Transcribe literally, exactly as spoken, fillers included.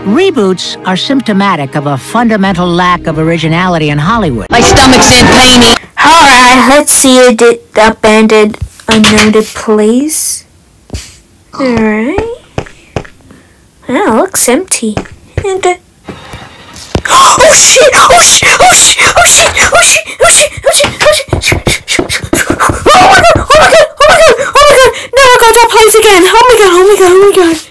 Reboots are symptomatic of a fundamental lack of originality in Hollywood. My stomach's in pain. Alright, let's see a di- abandoned, unnoted place. Alright. Oh, it looks empty. And uh, oh shit! Oh shit! Oh shit! Oh shit! Oh shit! Oh shit! Oh shit! Oh shit! Oh my god! Oh my god! Oh my god! Oh my god! No, I got that place again! Oh my god! Oh my god! Oh my god!